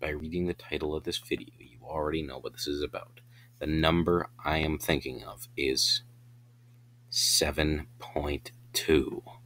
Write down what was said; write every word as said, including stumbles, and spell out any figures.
by reading the title of this video, you already know what this is about. The number I am thinking of is seven point two.